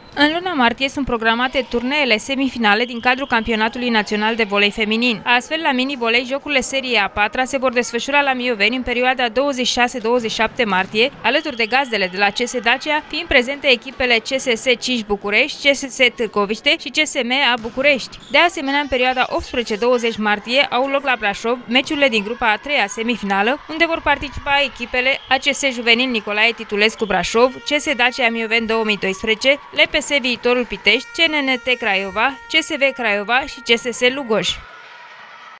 În luna martie sunt programate turneele semifinale din cadrul Campionatului Național de Volei Feminin. Astfel, la mini-volei, jocurile seriei a patra se vor desfășura la Mioveni în perioada 26-27 martie, alături de gazdele de la CS Dacia, fiind prezente echipele CSS Cinci București, CSS Târgoviște și CSM a București. De asemenea, în perioada 18-20 martie au loc la Brașov meciurile din grupa a treia semifinală, unde vor participa echipele ACS Juvenil Nicolae Titulescu Brașov, CS Dacia Mioveni 2012, LPS Viitorul Pitești, CNNT Craiova, CSV Craiova și CSS Lugoj.